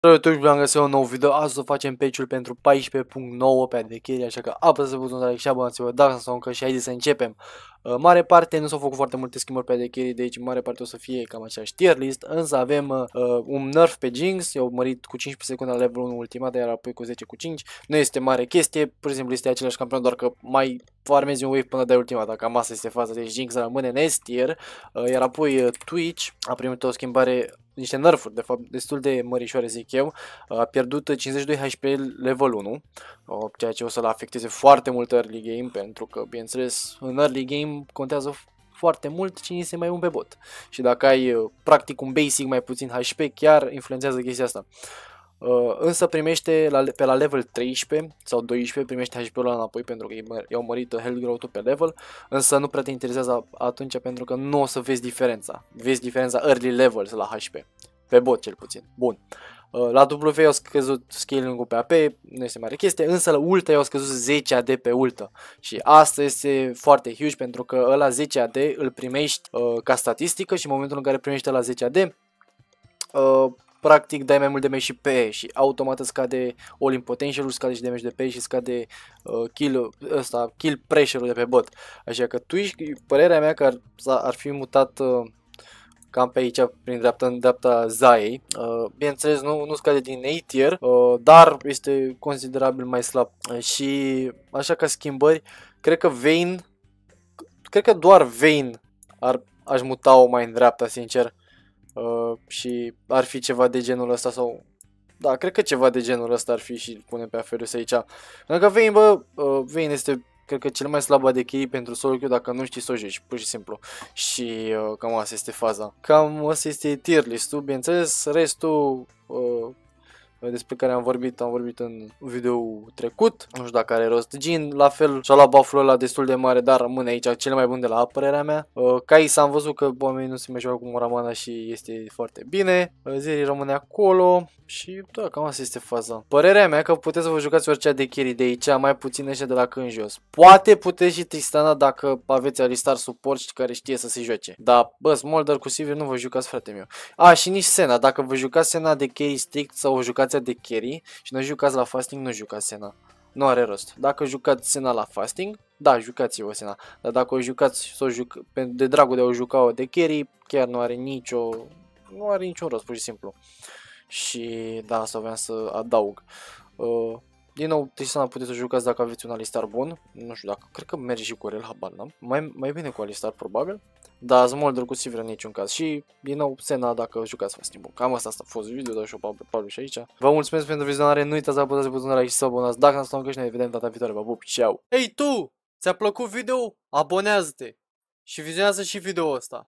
Salutări, v-am găsit un nou video. Azi o facem patch-ul pentru 14.9 pe AD Carry, așa că apăsați butonul de like și abonați-vă dacă nu încă și haideți să începem. Mare parte nu s-au făcut foarte multe schimbări pe AD Carry, deci mare parte o să fie cam aceeași tier list, însă avem un nerf pe Jinx, i-au mărit cu 15 secunde la level 1 ultimată, iar apoi cu 10 cu 5. Nu este mare chestie, pur și simplu este același campion, doar că mai farmezi un wave până dai ultimata, cam asta este faza, deci Jinx rămâne în S tier, iar apoi Twitch a primit o schimbare, niște nerfuri, de fapt, destul de mărișoare, zic eu. A pierdut 52 HP level 1, ceea ce o să-l afecteze foarte mult early game, pentru că, bineînțeles, în early game contează foarte mult cine se mai un pe bot. Și dacă ai, practic, un basic mai puțin HP, chiar influențează chestia asta. Însă primește pe la level 13 sau 12 primește HP-ul ăla înapoi pentru că i-au mărit health growth-ul pe level, însă nu prea te interesează atunci pentru că nu o să vezi diferența. Vezi diferența early levels la HP, pe bot cel puțin. Bun. La W i-au scăzut scaling-ul pe AP, nu este mare chestie, însă la ulta i-au scăzut 10 AD pe ulta. Și asta este foarte huge pentru că ăla 10 AD îl primești ca statistică și în momentul în care primești la 10 AD, practic dai mai mult damage și pe E și automat scade all-in potential-ul, scade și damage de pe E și scade kill pressure-ul de pe bot. Așa că Twitch, părerea mea că ar fi mutat cam pe aici, prin dreapta, în dreapta Zaiei. Bineînțeles, nu scade din A tier, dar este considerabil mai slab. Și așa ca schimbări, cred că doar Vayne aș muta-o mai în dreapta, sincer. Și ar fi ceva de genul ăsta sau... Da, cred că ceva de genul ăsta ar fi și punem pe Aphelios aici. Pentru că Vayne, Vayne este, cred că, cel mai slab AD Carry pentru solo queue dacă nu știi să o joci, pur și simplu. Și cam asta este faza. Cam asta este tier list-ul, bineînțeles, restul... despre care am vorbit în video trecut, nu știu dacă are rost. Jhin, la fel, și-a luat buff-ul ăla destul de mare, dar rămâne aici cel mai bun de la părerea mea. Kai'Sa am văzut că oamenii nu se mai joacă cu Muramana și este foarte bine. Zeri rămâne acolo și da, cam asta este faza. Părerea mea că puteți să vă jucați orice AD Carry de aici, mai puțin ăștia de la când jos. Poate puteți și Tristana dacă aveți Alistar support care știe să se joace. Dar, bă, Smolder cu Sivir nu vă jucați, frate meu. Și nici Senna, dacă vă jucați Senna de carry strict sau vă jucați de carry și nu jucați la fasting, nu jucați Senna. Nu are rost. Dacă jucați Senna la fasting, da, jucați-vă Senna. Dar dacă o jucați de dragul de a o juca de carry, chiar nu are niciun rost, pur și simplu. Și da, asta vreau să adaug. Din nou, Tristana puteți să jucați dacă aveți un Alistar bun. Nu știu dacă, cred că merge și cu Rel, habar n-am. Mai bine cu Alistar, probabil. Da, Smolder cu Sivir în niciun caz. Și, din nou, Senna dacă jucați fasting bun. Cam asta a fost video, dau și eu publish aici. Vă mulțumesc pentru vizionare, nu uitați să apăsați butonul like și să abonați. Dacă nu stau încă și ne vedem data viitoare, vă pup, ceau! Hei tu! Ți-a plăcut video? Abonează-te! Și vizionează și video ăsta.